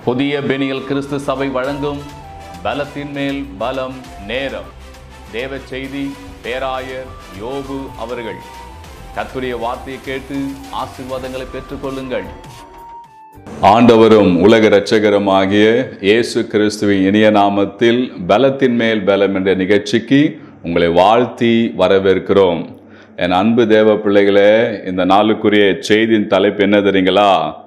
புதிய பெனியல் கிறிஸ்து சபை வழங்கும் பலத்தின் மேல் பலம் நேரம். தேவ செய்தி பேராயர் யோபு அவர்கள். கர்த்தருடைய வார்த்தையை கேட்டு ஆசீர்வாதங்களை பெற்றுக்கொள்ளுங்கள். ஆண்டவரும் உலக இரட்சகருமாகிய இயேசு கிறிஸ்துவின் இனிய நாமத்தில் பலத்தின் மேல் பலம் என்ற நிகழ்ச்சிக்கு உங்களை வாழ்த்தி வரவேற்கிறோம். என் அன்பு தேவ பிள்ளைகளே, இந்த நாளுக்குரிய செய்தியின் தலைப்பு என்ன தெரியுங்களா?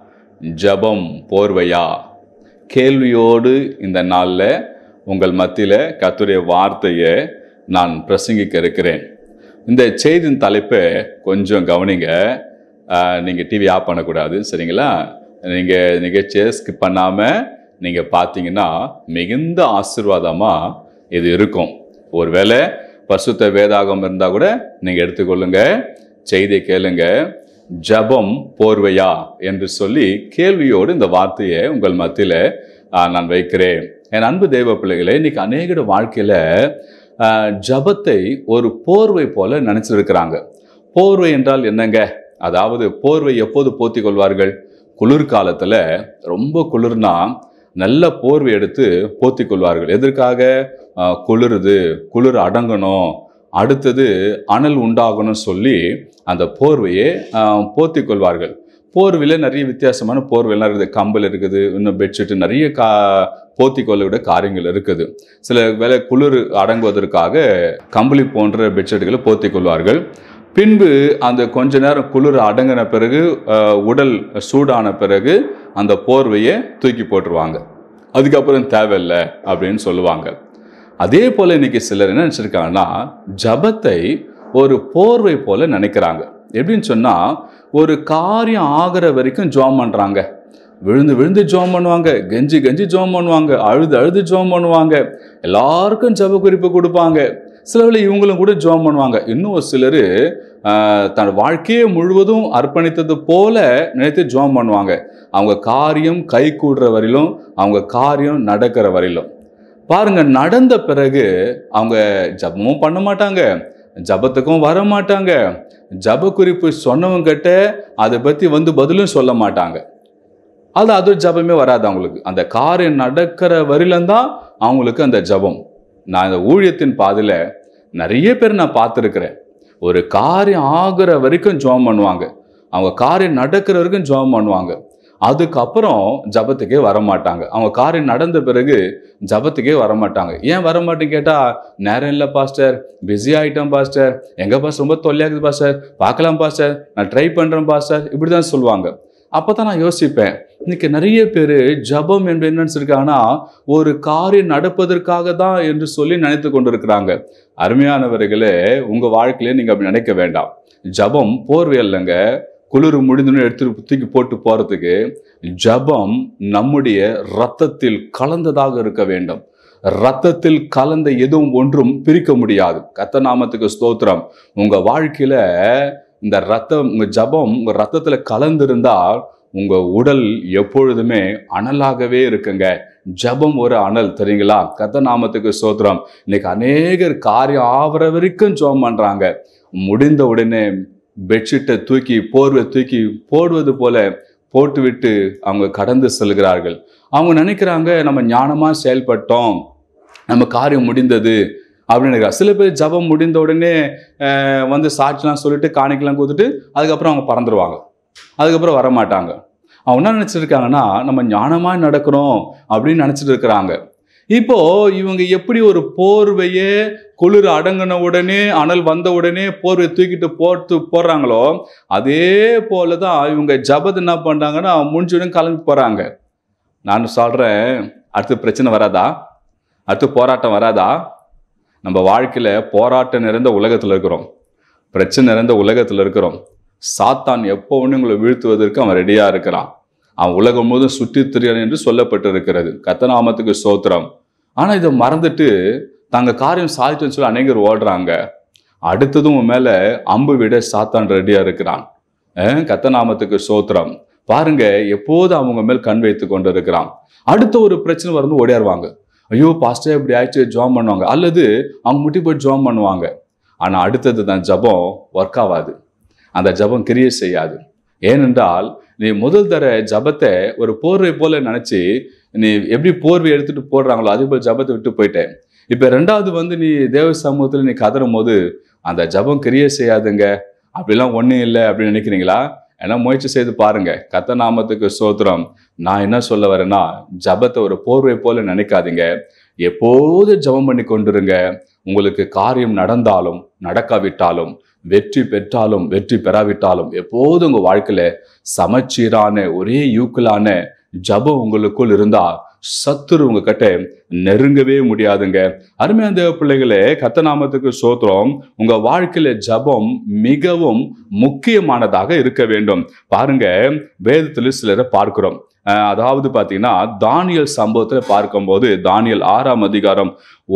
ஜெபம் போர்வையா? கேள்வியோடு இந்த நாளில் உங்கள் மத்தியில் கர்த்தருடைய வார்த்தையை நான் பிரசங்கிக்க இருக்கிறேன். இந்த செய்தியின் தலைப்பை கொஞ்சம் கவனிங்க. நீங்கள் டிவி ஆஃப் பண்ணக்கூடாது, சரிங்களா? நீங்கள் நிகழ்ச்சியை ஸ்கிப் பண்ணாமல் நீங்கள் பார்த்தீங்கன்னா மிகுந்த ஆசீர்வாதமாக இது இருக்கும். ஒருவேளை பரிசுத்த வேதாகம் இருந்தால் கூட நீங்கள் எடுத்துக்கொள்ளுங்க, செய்தியை கேளுங்க. ஜெபம் போர்வையா என்று சொல்லி கேள்வியோடு இந்த வார்த்தையை உங்கள் மத்தியில் நான் வைக்கிறேன். என் அன்பு தேவ பிள்ளைகளே, இன்னைக்கு அநேக வாழ்க்கையில் ஜெபத்தை ஒரு போர்வை போல நினைச்சிருக்கிறாங்க. போர்வை என்றால் என்னங்க? அதாவது போர்வை எப்போது போத்தி கொள்வார்கள்? குளிர்காலத்தில் ரொம்ப குளிர்னா நல்ல போர்வை எடுத்து போத்தி கொள்வார்கள். எதற்காக? குளிருது, குளிர் அடங்கணும், அடுத்தது அனல் உண்டாகணும்னு சொல்லி அந்த போர்வையை போத்தி கொள்வார்கள். போர்வையில் நிறைய வித்தியாசமான போர்வைலாம் இருக்குது. கம்பல் இருக்குது, இன்னும் பெட்ஷீட்டு, நிறைய போத்தி கொள்ளக்கூடிய காரியங்கள் இருக்குது. சில வேளை குளிர் அடங்குவதற்காக கம்பளி போன்ற பெட்ஷீட்டுகளை போத்தி கொள்வார்கள். பின்பு அந்த கொஞ்ச நேரம் குளிர் அடங்கின பிறகு, உடல் சூடான பிறகு அந்த போர்வையை தூக்கி போட்டுருவாங்க. அதுக்கப்புறம் தேவையில்லை அப்படின்னு சொல்லுவாங்க. அதே போல் இன்னைக்கு சிலர் என்ன நினச்சிருக்காங்கன்னா, ஜெபத்தை ஒரு போர்வை போல நினைக்கிறாங்க. எப்படின்னு சொன்னால், ஒரு காரியம் ஆகிற வரைக்கும் ஜெபம் பண்ணுறாங்க. விழுந்து விழுந்து ஜெபம் பண்ணுவாங்க, கெஞ்சி கெஞ்சி ஜெபம் பண்ணுவாங்க, அழுது அழுது ஜெபம் பண்ணுவாங்க, எல்லாருக்கும் ஜெப குறிப்பு கொடுப்பாங்க. சிலவில் இவங்களும் கூட ஜெபம் பண்ணுவாங்க. இன்னும் ஒரு சிலர் தன் வாழ்க்கையை முழுவதும் அர்ப்பணித்தது போல நினைத்து ஜெபம் பண்ணுவாங்க. அவங்க காரியம் கை கூடுற வரையிலும், அவங்க காரியம் நடக்கிற வரையிலும். பாருங்க, நடந்த பிறகு அவங்க ஜெபமும் பண்ண மாட்டாங்க, ஜெபத்துக்கும் வர மாட்டாங்க, ஜெப குறிப்பு சொன்னவங்க கிட்ட அதை பற்றி பதிலும் சொல்ல மாட்டாங்க. அது ஜெபமே வராது அவங்களுக்கு. அந்த காரியம் நடக்கிற வரையில்தான் அவங்களுக்கு அந்த ஜெபம். நான் இந்த ஊழியத்தின் பாதையில் நிறைய பேர் நான் பார்த்துருக்கிறேன். ஒரு காரியம் ஆகிற வரைக்கும் ஜெபம் பண்ணுவாங்க, அவங்க காரியம் நடக்கிற வரைக்கும் ஜெபம் பண்ணுவாங்க, அதுக்கப்புறம் ஜெபத்துக்கே வரமாட்டாங்க. அவங்க காரியம் நடந்த பிறகு ஜெபத்துக்கே வரமாட்டாங்க. ஏன் வரமாட்டேன்னு கேட்டால், நேரம் இல்லை பாஸ்டர், பிஸி ஆகிட்டேன் பாஸ்டர், எங்கள் பாஸ்டர் ரொம்ப தொல்லையாகுது பாஸ்டர், பார்க்கலாம் பாஸ்டர், நான் ட்ரை பண்ணுறேன் பாஸ்டர், இப்படி தான் சொல்லுவாங்க. அப்போ தான் நான் யோசிப்பேன், இன்னைக்கு நிறைய பேர் ஜெபம் என்று என்ன நினச்சிருக்காங்கன்னா, ஒரு காரியம் நடப்பதற்காக தான் என்று சொல்லி நினைத்து கொண்டு இருக்கிறாங்க. அருமையானவர்களே, உங்கள் வாழ்க்கையிலே நீங்கள் அப்படி நினைக்க வேண்டாம். ஜெபம் போர்வை இல்லைங்க. குளிர் முடிந்துன்னு எடுத்து தூக்கி போட்டு போகிறதுக்கு ஜெபம் நம்முடைய இரத்தத்தில் கலந்ததாக இருக்க வேண்டும். இரத்தத்தில் கலந்த எதுவும் ஒன்றும் பிரிக்க முடியாது. கர்த்தர் நாமத்துக்கு ஸ்தோத்திரம். உங்கள் வாழ்க்கையில் இந்த ரத்தம், உங்கள் ஜெபம் உங்கள் ரத்தத்தில் கலந்திருந்தால் உங்கள் உடல் எப்பொழுதுமே அனலாகவே இருக்குங்க. ஜெபம் ஒரு அனல், தெரியுங்களா? கர்த்தர் நாமத்துக்கு ஸ்தோத்திரம். இன்னைக்கு அநேகர் காரியம் ஆகிற வரைக்கும் ஜெபம் பண்ணுறாங்க. முடிந்த உடனே பெட்ஷீட்டை தூக்கி போர்வை தூக்கி போடுவது போல போட்டுவிட்டு அவங்க கடந்து செல்கிறார்கள். அவங்க நினைக்கிறாங்க, நம்ம ஞானமாக செயல்பட்டோம், நம்ம காரியம் முடிந்தது அப்படின்னு நினைக்கிறாங்க. சில பேர் ஜெபம் முடிந்த உடனே சாட்சிலாம் சொல்லிட்டு காணிக்கலாம் கொடுத்துட்டு அதுக்கப்புறம் அவங்க பறந்துருவாங்க, அதுக்கப்புறம் வரமாட்டாங்க. அவங்க என்ன நினச்சிருக்காங்கன்னா, நம்ம ஞானமாக நடக்கிறோம் அப்படின்னு நினச்சிட்டு இருக்கிறாங்க. இப்போ இவங்க எப்படி ஒரு போர்வையே குளிர் அடங்கின உடனே, அனல் வந்த உடனே போர்வை தூக்கிட்டு போடுறாங்களோ, அதே போல தான் இவங்க ஜெபத்தை என்ன பண்ணுறாங்கன்னா, முடிஞ்சுடன் கிளம்பி போகிறாங்க. நான் சொல்கிறேன், அடுத்து பிரச்சனை வராதா? அடுத்து போராட்டம் வராதா? நம்ம வாழ்க்கையில் போராட்டம் நிறைந்த உலகத்தில் இருக்கிறோம், பிரச்சனை நிறைந்த உலகத்தில் இருக்கிறோம். சாத்தான் எப்போ ஒன்று உங்களை வீழ்த்துவதற்கு அவன் ரெடியாக இருக்கிறான். அவன் உலகம் முழுவதும் சுற்றி திரியான் என்று சொல்லப்பட்டிருக்கிறது. கர்த்தர் நாமத்துக்கு ஸ்தோத்திரம். ஆனால் இதை மறந்துட்டு தங்கள் காரியம் சாதிச்சுன்னு சொல்லி அநேகர் ஓடுறாங்க. அடுத்ததும் உன் மேலே அம்பு விட சாத்தான் ரெடியாக இருக்கிறான். கர்த்தர் நாமத்துக்கு ஸ்தோத்திரம். பாருங்க, எப்போது அவங்க மேல் கண் வைத்து கொண்டு இருக்கிறான். அடுத்த ஒரு பிரச்சனை வந்து ஓடியாருவாங்க. ஐயோ பாஸ்டர் இப்படி ஆயிடுச்சு, ஜெபம் பண்ணுவாங்க, அல்லது அவங்க முட்டி போய் ஜெபம் பண்ணுவாங்க. ஆனால் அடுத்தது தான் ஜெபம் ஒர்க் ஆகாது, அந்த ஜெபம் கிரியை செய்யாது. ஏனென்றால் நீ முதல் தர ஜபத்தை ஒரு போர்வை போல நினைச்சு நீ எப்படி போர்வை எடுத்துட்டு போடுறாங்களோ அதே போல ஜபத்தை விட்டு போயிட்டேன். இப்ப ரெண்டாவது நீ தேவ சமூகத்துல நீ கதறும் போது அந்த ஜபம் கிரியை செய்யாதுங்க, அப்படிலாம் ஒண்ணும் இல்லை அப்படின்னு நினைக்கிறீங்களா? ஏன்னா முயற்சி செய்து பாருங்க. கர்த்தர் நாமத்துக்கு ஸ்தோத்திரம். நான் என்ன சொல்ல வரேன்னா, ஜபத்தை ஒரு போர்வை போல நினைக்காதீங்க. எப்போது ஜபம் பண்ணி கொண்டிருங்க. உங்களுக்கு காரியம் நடந்தாலும் நடக்காவிட்டாலும், வெற்றி பெற்றாலும் வெற்றி பெறாவிட்டாலும், எப்போதும் உங்க வாழ்க்கையில சமச்சீரான ஒரே யூக்கலான ஜபம் உங்களுக்குள் இருந்தா சத்துரு உங்க கிட்ட நெருங்கவே முடியாதுங்க. அருமையான தேவ பிள்ளைகளே, கர்த்தர் நாமத்துக்கு ஸ்தோத்திரம். உங்க வாழ்க்கையில ஜபம் மிகவும் முக்கியமானதாக இருக்க வேண்டும். பாருங்க, வேதத்துல சிலரை பார்க்கிறோம். அதாவது பாத்தீங்கன்னா தானியல் சம்பவத்துல பார்க்கும்போது தானியல் 6ஆம் அதிகாரம்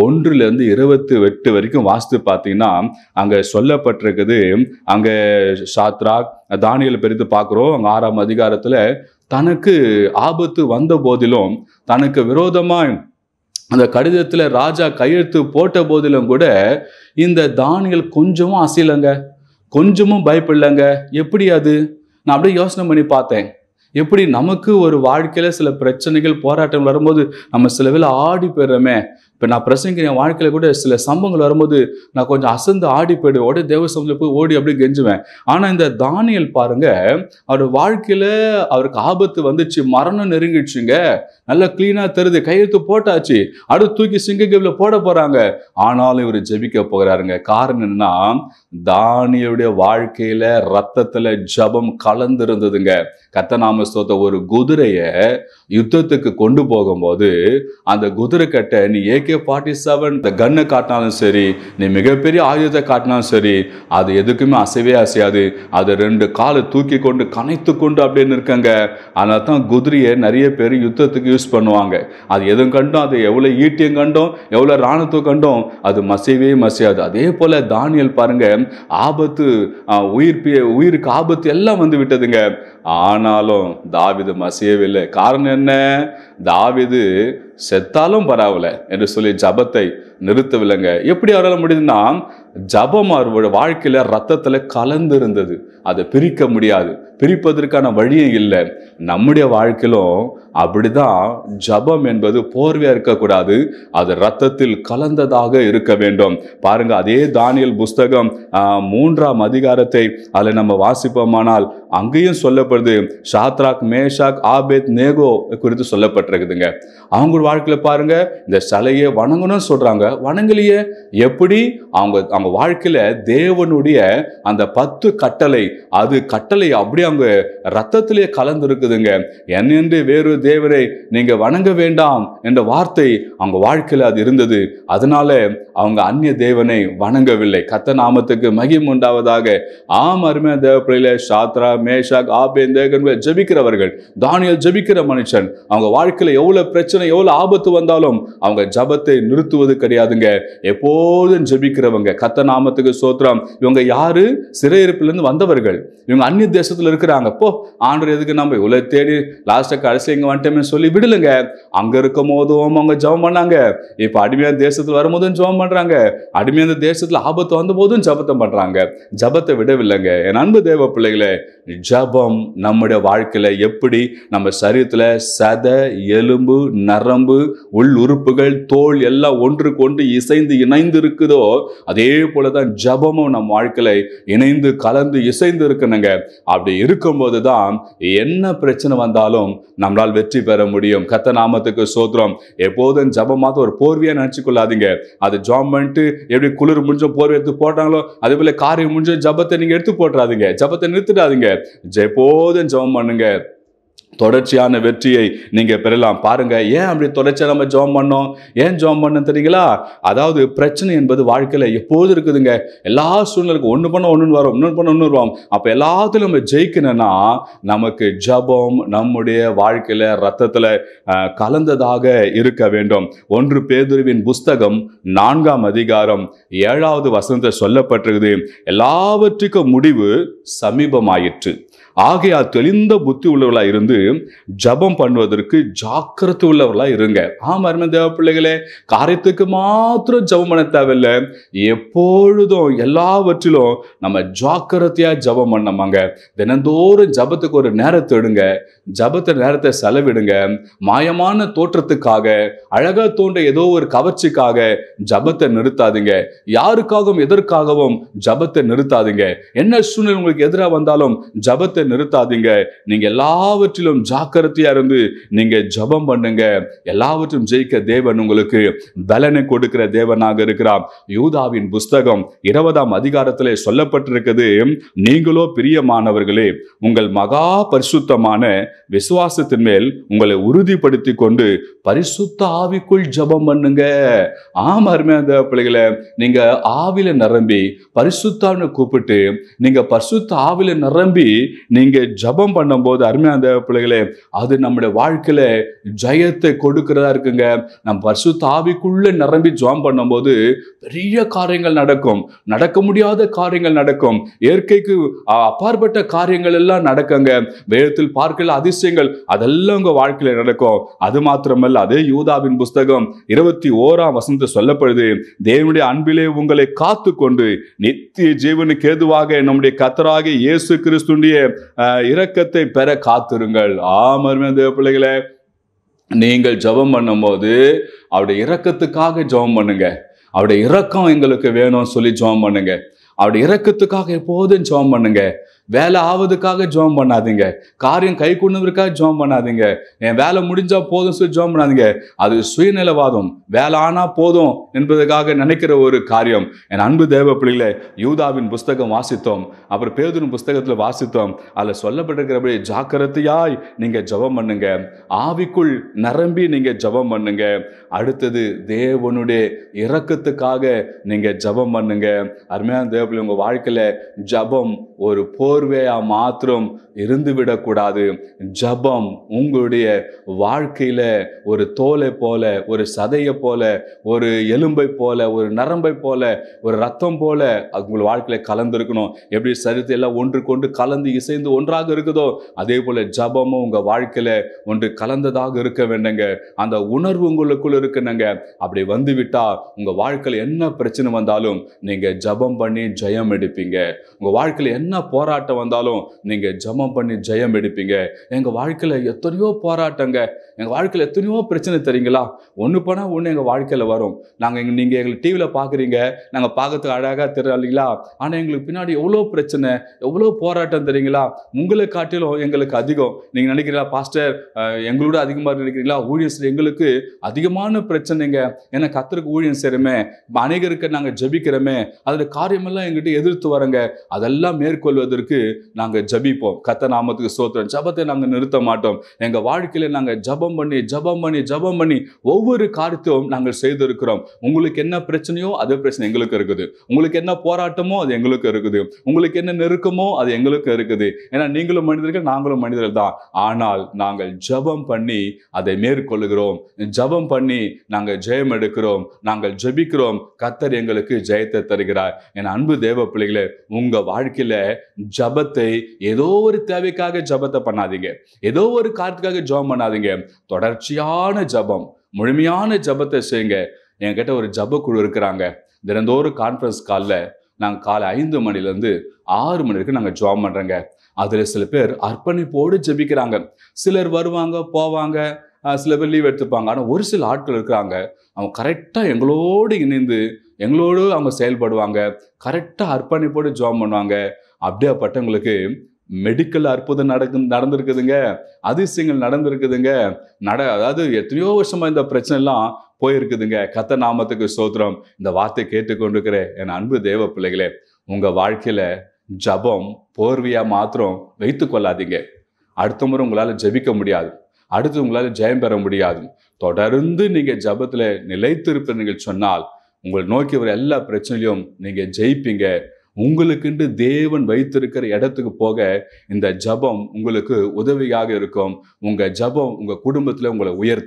1-28 வரைக்கும் வாசித்து பார்த்தீங்கன்னா அங்க சொல்லப்பட்டிருக்குது. அங்க சாத்ராக் தானியல் பிரித்து பார்க்கிறோம். அங்க 6ஆம் அதிகாரத்துல தனக்கு ஆபத்து வந்த போதிலும், தனக்கு விரோதமா அந்த கடிதத்துல ராஜா கையெழுத்து போட்ட போதிலும் கூட இந்த தானியல் கொஞ்சமும் அசையலைங்க, கொஞ்சமும் பயப்படலைங்க. எப்படி அது? நான் அப்படியே யோசனை பண்ணி பார்த்தேன். எப்படி நமக்கு ஒரு வாழ்க்கையில சில பிரச்சனைகள் போராட்டம் வரும்போது நம்ம சில வேளை ஆடி போயிடுறோமே. இப்போ நான் பிரசங்கிற என் வாழ்க்கையில கூட சில சம்பவங்கள் வரும்போது நான் கொஞ்சம் அசந்து ஆடி போயிடுவேன். உடனே தேவ சமூகத்தில் போய் ஓடி அப்படியே கெஞ்சுவேன். ஆனால் இந்த தானியல் பாருங்க, அவர் வாழ்க்கையில அவருக்கு ஆபத்து வந்துச்சு, மரணம் நெருங்கிடுச்சுங்க, நல்லா கிளீனா தெரியுது, கையெழுத்து போட்டாச்சு, அடுத்து தூக்கி சிங்கக்கேவில போட போறாங்க. ஆனாலும் இவர் ஜெபிக்க போகிறாருங்க. காரணம் என்னன்னா, தானியலுடைய வாழ்க்கையில ரத்தத்துல ஜபம் கலந்து இருந்ததுங்க. கர்த்தர் நாம ஸ்தோத்திரம். ஒரு குதிரைய யுத்தத்துக்கு கொண்டு போகும்போது அந்த குதிரை கட்ட நீ AK-47 இந்த கன்னை காட்டினாலும் சரி, நீ மிகப்பெரிய ஆயுதத்தை காட்டினாலும் சரி, அது எதுக்குமே அசைவே அசையாது. அது 2 காலை தூக்கி கொண்டு கனைத்து கொண்டு அப்படின்னு இருக்காங்க. அதனால தான் குதிரையை நிறைய பேர் யுத்தத்துக்கு யூஸ் பண்ணுவாங்க. அது எதுவும் கண்டும், அது எவ்வளவு ஈட்டியம் கண்டும், எவ்வளவு ராணுவத்தை கண்டும் அது மசைவே மசையாது. அதே போல தானியல் பாருங்க, ஆபத்து, உயிருக்கு ஆபத்து எல்லாம் வந்து விட்டதுங்க. ஆனாலும் தாவீது மசையவில்லை. காரணம் என்ன? தாவீது செத்தாலும் பரவாயில்ல என்று சொல்லி ஜபத்தை நிறுத்தவில்லைங்க. எப்படி அவரால் முடியுதுன்னா, ஜபம் அவருடைய வாழ்க்கையில ரத்தத்துல கலந்து இருந்தது. அதை பிரிக்க முடியாது, பிரிப்பதற்கான வழியும் இல்லை. நம்முடைய வாழ்க்கையிலும் அப்படிதான். ஜபம் என்பது போர்வையா இருக்கக்கூடாது, அது ரத்தத்தில் கலந்ததாக இருக்க வேண்டும். பாருங்க, அதே தானியல் புஸ்தகம் 3ஆம் அதிகாரத்தை அதில் நம்ம வாசிப்போமானால் அங்கேயும் சொல்லப்படுது. சாத்ராக், மேஷாக், ஆபேத் நேகோ குறித்து சொல்லப்பட்டிருக்குதுங்க. அவங்க வாழ்க்கையில பாருங்க, இந்த சிலையை வணங்கணும்னு சொல்றாங்க, வணங்கலையே. எப்படி? அவங்க வாழ்க்கையில தேவனுடைய அந்த 10 கட்டளை, அது கட்டளை அப்படியே அவங்க ரத்தத்திலேயே கலந்து இருக்குதுங்க. என்னென்று வேறு தேவரை நீங்க வணங்க வேண்டாம் என்ற வார்த்தை அவங்க வாழ்க்கையில அது இருந்தது. அதனால அவங்க அந்நிய தேவனை வணங்கவில்லை. கர்த்தர் நாமத்துக்கு மகிமை உண்டாவதாக. ஆம், அருமையான தேவ பிள்ளைகளே, சாத்ரா, மேஷாக், ஆபேத்நேகோ ஜெபிக்கிறவர்கள், தானியேல் ஜெபிக்கிற மனுஷன். அவங்க வாழ்க்கையில எவ்வளவு பிரச்சனை, எவ்வளவு ஆபத்து வந்தாலும் அவங்க ஜபத்தை நிறுத்துவது கிடையாதுங்க. எப்போதும் ஜெபிக்கிறவங்க. கர்த்தர் நாமத்துக்கு ஸ்தோத்திரம். இவங்க யாரு? சிறையிருப்பிலிருந்து வந்தவர்கள். இவங்க அந்நிய தேசத்துல இருக்கிறாங்க. போ, ஆண்டவர் எதுக்கு நம்ம இவ்வளவு தேடி லாஸ்டா கடைசி இங்க வந்துட்டோமே சொல்லி விடலுங்க. அங்க இருக்கும் போதும் அவங்க ஜெபம் பண்ணாங்க. இப்ப அடிமையான தேசத்துல வரும்போதும் ஜெபம் பண்றாங்க. அடிமையான தேசத்துல ஆபத்து வந்த போதும் ஜபத்தை பண்றாங்க. ஜபத்தை விடவில்லைங்க. என் அன்பு தேவ பிள்ளைகளே, ஜபம் நம்முடைய வாழ்க்கையில எப்படி நம்ம சரீரத்துல சத, எலும்பு, நரம்பு, உள் உறுப்புகள், தோல் எல்லாம் ஒன்றுக்கு ஒன்று இசைந்து இணைந்து இருக்குதோ, அதே போலதான் ஜபமும் நம் வாழ்க்கையில இணைந்து கலந்து இசைந்து இருக்கணுங்க. அப்படி இருக்கும்போது தான் என்ன பிரச்சனை வந்தாலும் நம்மளால் வெற்றி பெற முடியும். கர்த்தர் நாமத்துக்கு ஸ்தோத்திரம். எப்போதும் ஜபமாத்த ஒரு போர்வையா நினைச்சு கொள்ளாதீங்க. அது ஜபம் பண்ணிட்டு எப்படி குளிர் முடிஞ்ச போர்வை எடுத்து போட்டாங்களோ அதே போல காரியம் முடிஞ்ச ஜபத்தை நீங்க எடுத்து போட்டுறாதீங்க, ஜபத்தை நிறுத்திடாதீங்க. எப்போதும் ஜபம் பண்ணுங்க. தொடர்ச்சியான வெற்றியை நீங்க பெறலாம். பாருங்க, ஏன் அப்படி தொடர்ச்சியா நம்ம ஜெபம் பண்ணோம்? ஏன் ஜெபம் பண்ண தெரியுங்களா? அதாவது பிரச்சனை என்பது வாழ்க்கையில எப்போது இருக்குதுங்க. எல்லா சூழ்நிலைக்கும் ஒண்ணு பண்ண ஒண்ணு வரும், இன்னொன்று பண்ண ஒண்ணு வரும். அப்ப எல்லாத்திலும் நம்ம ஜெயிக்கணும்னா நமக்கு ஜெபம் நம்முடைய வாழ்க்கையில ரத்தத்துல கலந்ததாக இருக்க வேண்டும். 1 பேதுருவின் புஸ்தகம் 4ஆம் அதிகாரம் 7வது வசனத்தை சொல்லப்பட்டிருக்குது. எல்லாவற்றுக்கும் முடிவு சமீபமாயிற்று. ஆகையால் தெளிந்த புத்தி உள்ளவர்களா இருந்து ஜபம் பண்ணுவதற்கு ஜாக்கிரதை உள்ளவர்களா இருங்க. அருமையான தேவ பிள்ளைகளே, காரியத்துக்கு மாத்திரம் ஜபம் பண்ண தேவையில்லை, எப்பொழுதும் எல்லாவற்றிலும் நம்ம ஜாக்கிரதையா ஜபம் பண்ணமாங்க. தினந்தோறும் ஜபத்துக்கு ஒரு நேரத்தை எடுங்க, ஜபத்தை நேரத்தை செலவிடுங்க. மாயமான தோற்றத்துக்காக, அழகா தோன்ற ஏதோ ஒரு கவர்ச்சிக்காக ஜபத்தை நிறுத்தாதீங்க. யாருக்காகவும் எதற்காகவும் ஜபத்தை நிறுத்தாதீங்க. என்ன சூழ்நிலை உங்களுக்கு எதிராக வந்தாலும் ஜபத்தை நிறுத்தாதீங்க. நீங்க எல்லாவற்றிலும் ஜாக்கிரதையா இருந்து நீங்க ஜபம் பண்ணுங்க. எல்லாவற்றும் ஜெயிக்க தேவன் உங்களுக்கு பலனை கொடுக்கிற தேவனாக இருக்கிறார். யூதாவின் புஸ்தகம் 20ஆம் அதிகாரத்திலே சொல்லப்பட்டிருக்கிறது, நீங்களோ பிரியமானவர்களே, உங்கள் மகா பரிசுத்தமான விசுவாசத்தின் மேல் உங்களை உறுதிப்படுத்தி கொண்டு பரிசுத்த ஆவிக்குள் ஜபம் பண்ணுங்க. அருமையான பிள்ளைகளை, நீங்க ஆவில நிரம்பி பரிசுத்தான்னு கூப்பிட்டு நீங்க பரிசுத்த ஆவில நிரம்பி நீங்க ஜபம் பண்ணும் போது, அருமையான பிள்ளைகளே, அது நம்முடைய வாழ்க்கையில ஜெயத்தை கொடுக்கிறதா இருக்குங்க. நம்ம பரிசுத்த ஆவிக்குள்ள நிரம்பி ஜபம் பண்ணும் போது பெரிய காரியங்கள் நடக்கும், நடக்க முடியாத காரியங்கள் நடக்கும், இயற்கைக்கு அப்பாற்பட்ட காரியங்கள் எல்லாம் நடக்குங்க. வேதத்தில் பார்க்கல அதிசயங்கள் அதெல்லாம் உங்க வாழ்க்கையில நடக்கும். அது மாத்திரமல்ல, அதே யூதாவின் புஸ்தகம் 21ஆம் வசனத்தில் சொல்லப்படுது, தேவனுடைய அன்பிலே உங்களை காத்து கொண்டு நித்திய ஜீவனுக்கு ஏதுவாக நம்முடைய கர்த்தராகிய இயேசு கிறிஸ்துவின் இரக்கத்தை பெற காத்திருங்கள். அருமையான தேவ பிள்ளைகளே, நீங்கள் ஜெபம் பண்ணும் போது அவருடைய இரக்கத்துக்காக ஜெபம் பண்ணுங்க. அவருடைய இரக்கம் எங்களுக்கு வேணும்னு சொல்லி ஜெபம் பண்ணுங்க. அவருடைய இரக்கத்துக்காக எப்போதும் ஜெபம் பண்ணுங்க. வேலை ஆவதுக்காக ஜெபம் பண்ணாதீங்க, காரியம் கை கொண்டதற்காக ஜெபம் பண்ணாதீங்க, என் வேலை முடிஞ்சா போதும் சொல்லி ஜெபம் பண்ணாதீங்க. அது சுயநலவாதம், வேலை ஆனா போதும் என்பதற்காக நினைக்கிற ஒரு காரியம். என் அன்பு தேவ பிள்ளைகளே, யூதாவின் புஸ்தகம் வாசித்தோம், அப்புறம் பேதுரு புஸ்தகத்தில் வாசித்தோம். அதில் சொல்லப்பட்டிருக்கிறபடி ஜாக்கிரதையாய் நீங்க ஜெபம் பண்ணுங்க, ஆவிக்குள் நிரம்பி நீங்க ஜெபம் பண்ணுங்க. அடுத்தது தேவனுடைய இரக்கத்துக்காக நீங்க ஜெபம் பண்ணுங்க. அருமையான தேவ பிள்ளை, உங்க வாழ்க்கையில ஜெபம் ஒரு போர்வையா மாத்திரம் இருந்து விடக்கூடாது. ஜபம் உங்களுடைய வாழ்க்கையில ஒரு தோலை போல, ஒரு சதையை போல, ஒரு எலும்பை போல, ஒரு நரம்பை போல, ஒரு ரத்தம் போல உங்கள் வாழ்க்கையில கலந்துருக்கணும். எப்படி சரீரத்தை எல்லாம் ஒன்று கொண்டு கலந்து இசைந்து ஒன்றாக இருக்குதோ, அதே போல ஜபமும் உங்க வாழ்க்கையில ஒன்று கலந்ததாக இருக்க வேண்டுங்க. அந்த உணர்வு உங்களுக்குள்ள இருக்குனுங்க. அப்படி வந்து விட்டா உங்க வாழ்க்கையில என்ன பிரச்சனை வந்தாலும் நீங்க ஜபம் பண்ணி ஜெயம் எடுப்பீங்க. உங்க வாழ்க்கையில என்ன போராட்டம் வந்தாலும் நீங்க ஜபம் பண்ணி ஜெயம் எடுப்பீங்க. எங்க வாழ்க்கையில எத்தனையோ போராட்டங்க, எங்க வாழ்க்கையில எத்தனையோ பிரச்சனை தெரியுங்களா, ஒண்ணு போனா ஒண்ணு எங்க வாழ்க்கையில வரும். நீங்க எங்களுக்கு டிவியில பாக்குறீங்க, நாங்க பார்க்கறதுக்கு அழகா தெரியும் இல்லைங்களா, ஆனா எங்களுக்கு பின்னாடி எவ்வளவு பிரச்சனை, எவ்வளவு போராட்டம் தெரியுங்களா. உங்களை காட்டிலும் எங்களுக்கு அதிகம். நீங்க நினைக்கிறீங்களா, பாஸ்டர் எங்களோட அதிகமா நினைக்கிறீங்களா, ஊழியம் எங்களுக்கு அதிகமான பிரச்சனைங்க. ஏன்னா கர்த்தருக்கு ஊழியம் செய்யறமே, அநேகருக்கு நாங்க ஜெபிக்கிறோமே, அதுல காரியமெல்லாம் எங்கிட்ட எதிர்த்து வரங்க. அதெல்லாம் மேற்கொள்வதற்கு நாங்க ஜபிப்போம். கர்த்தர் நாமத்துக்கு ஸ்தோத்திரம். ஜபத்தை நாங்க நிறுத்த மாட்டோம். எங்க வாழ்க்கையில நாங்க ஜபம் பண்ணி ஒவ்வொரு காரியத்தையும் நாங்கள் செய்திருக்கிறோம். உங்களுக்கு என்ன பிரச்சனையோ அதே பிரச்சனை எங்களுக்கு இருக்குது, உங்களுக்கு என்ன போராட்டமோ அது எங்களுக்கு இருக்குது, உங்களுக்கு என்ன நெருக்கமோ அது எங்களுக்கு இருக்குது. ஏன்னா நீங்களும் மனிதர்கள், நாங்களும் மனிதர்கள் தான். ஆனால் நாங்கள் ஜபம் பண்ணி அதை மேற்கொள்ளுகிறோம். ஜபம் பண்ணி நாங்கள் ஜெயம் எடுக்கிறோம், நாங்கள் ஜெபிக்கிறோம். கர்த்தர் எங்களுக்கு ஜெயத்தை தருகிறார். என் அன்பு தேவ பிள்ளைகளே, உங்க வாழ்க்கையில ஜபத்தை ஏதோ ஒரு தேவைக்காக ஜபத்தை பண்ணாதீங்க, ஏதோ ஒரு காரியத்துக்காக ஜபம் பண்ணாதீங்க. தொடர்ச்சியான ஜபம், முழுமையான ஜபத்தை செய்யுங்க. என்கிட்ட ஒரு ஜப குழு இருக்கிறாங்க. தினந்தோறும் கான்ஃபரன்ஸ் காலில் நாங்கள் காலை 5 மணிலேருந்து 6 மணி வரைக்கும் நாங்கள் ஜபம் பண்ணுறோங்க. அதில் சில பேர் அர்ப்பணிப்போடு ஜபிக்கிறாங்க. சிலர் வருவாங்க போவாங்க, சில பேர் லீவ் எடுத்துப்பாங்க. ஆனால் ஒரு சில ஆட்கள் இருக்கிறாங்க, அவங்க கரெக்டாக எங்களோடு இணைந்து எங்களோடு அவங்க செயல்படுவாங்க, கரெக்டாக அர்ப்பணிப்போடு ஜபம் பண்ணுவாங்க. அப்படியாப்பட்டவங்களுக்கு மெடிக்கல் அற்புதம் நடந்திருக்குதுங்க, அதிசயங்கள் நடந்திருக்குதுங்க. அதாவது எத்தனையோ வருஷமா இந்த பிரச்சனை எல்லாம் போயிருக்குதுங்க. கர்த்தர் நாமத்துக்கு ஸ்தோத்திரம். இந்த வார்த்தை கேட்டுக்கொண்டிருக்கிற என் அன்பு தேவ பிள்ளைகளே, உங்க வாழ்க்கையில ஜபம் போர்வையா மாத்திரம் வைத்து கொள்ளாதீங்க. அடுத்த முறை உங்களால ஜெபிக்க முடியாது, அடுத்து உங்களால ஜெயம் பெற முடியாது. தொடர்ந்து நீங்க ஜபத்துல நிலைத்திருப்பீர்கள் சொன்னால் உங்களை நோக்கி வர எல்லா பிரச்சனையிலும் நீங்க ஜெயிப்பீங்க. உங்களுக்குண்டு தேவன் வைத்திருக்கிற இடத்துக்கு போக இந்த ஜபம் உங்களுக்கு உதவியாக இருக்கும். உங்க ஜபம் உங்க குடும்பத்துல உங்களை உயர்த்தும்.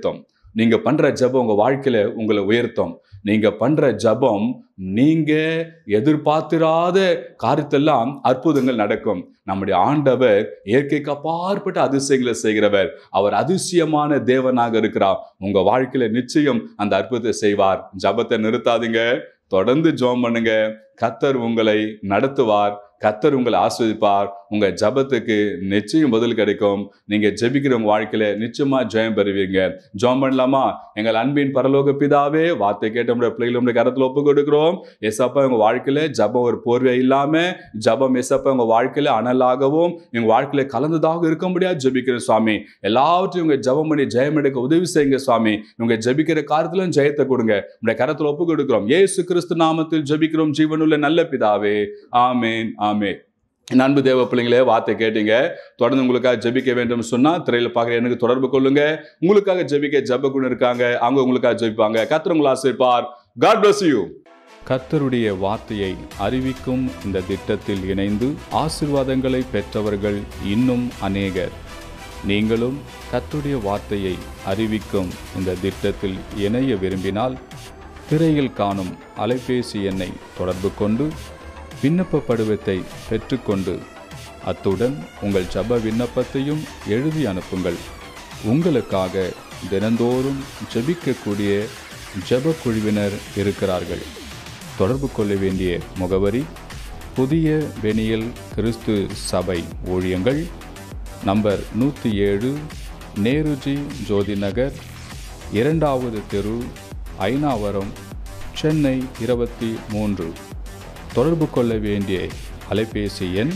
நீங்க பண்ற ஜெபம் உங்க வாழ்க்கையில உங்களை உயர்த்தும். நீங்க பண்ற ஜெபம் நீங்க எதிர்பார்த்திராத காரியத்தெல்லாம் அற்புதங்கள் நடக்கும். நம்முடைய ஆண்டவர் இயற்கைக்கு அப்பாற்பட்ட அதிசயங்களை செய்கிறவர். அவர் அதிசயமான தேவனாக இருக்கிறார். உங்க வாழ்க்கையில நிச்சயம் அந்த அற்புதத்தை செய்வார். ஜெபத்தை நிறுத்தாதீங்க. தொடர்ந்து ஜெபம் பண்ணுங்க. கர்த்தர் உங்களை நடத்துவார். கர்த்தர் உங்களை ஆசீர்வதிப்பார். உங்க ஜெபத்துக்கு நிச்சயம் பதில் கிடைக்கும். நீங்க ஜெபிக்கிற உங்க வாழ்க்கையில நிச்சயமா ஜெயம் பெறுவீங்க. ஜெபம் பண்ணலாமா? எங்கள் அன்பின் பரலோக பிதாவே, வார்த்தை கேட்ட நம்முடைய பிள்ளைகளை நம்முடைய கரத்துல ஒப்பு கொடுக்கிறோம். ஏசப்பா, உங்க வாழ்க்கையில ஜெபம் ஒரு போர்வை இல்லாம, ஜெபம் ஏசப்பா உங்க வாழ்க்கையில அனலாகவும் எங்க வாழ்க்கையில கலந்ததாக இருக்க முடியாது ஜெபிக்கிறேன் சுவாமி. எல்லாவற்றையும் உங்க ஜெபம் பண்ணி ஜெயம் எடுக்க உதவி செய்யுங்க சுவாமி. உங்க ஜெபிக்கிற காரியத்திலும் ஜெயத்தை கொடுங்க. நம்முடைய கரத்துல ஒப்பு கொடுக்கிறோம். இயேசு கிறிஸ்து நாமத்தில் ஜெபிக்கிறோம் ஜீவனுள்ள நல்ல பிதாவே. ஆமென், ஆமென். என் அன்பு தேவ பிள்ளைங்களே, வார்த்தை கேட்டீங்க. தொடர்ந்து உங்களுக்காக ஜெபிக்க வேண்டும் சொன்னா திரையில பார்க்குற எனக்கு தொடர்பு கொள்ளுங்க. உங்களுக்காக ஜெபிக்க ஜெபக்குழு இருக்காங்க. அவங்க உங்களுக்காக ஜெபிப்பாங்க. கர்த்தர் உங்களை ஆசீர்வதிப்பார். God bless you. கர்த்தருடைய வார்த்தையை அறிவிக்கும் இந்த திட்டத்தில் இணைந்து ஆசீர்வாதங்களை பெற்றவர்கள் இன்னும் அநேகர். நீங்களும் கர்த்தருடைய வார்த்தையை அறிவிக்கும் இந்த திட்டத்தில் இணைய விரும்பினால் திரையில் காணும் அலைபேசி எண்ணை தொடர்பு கொண்டு விண்ணப்ப படிவத்தை பெற்றுக்கொண்டு அத்துடன் உங்கள் ஜெப விண்ணப்பத்தையும் எழுதி அனுப்புங்கள். உங்களுக்காக தினந்தோறும் ஜெபிக்கக்கூடிய ஜெப குழுவினர் இருக்கிறார்கள். தொடர்பு கொள்ள வேண்டிய முகவரி: புதிய பெனியல் கிறிஸ்து சபை ஊழியங்கள், நம்பர் 107, நேருஜி ஜோதி நகர், 2வது தெரு, ஐனாவரம், சென்னை 23. தொடர்பு கொள்ள வேண்டிய அலைபேசி எண்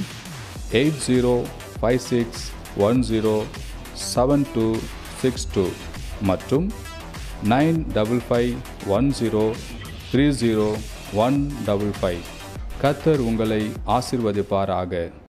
8056107262 மற்றும் 9551030155. கர்த்தர் உங்களை ஆசீர்வதிப்பாராக.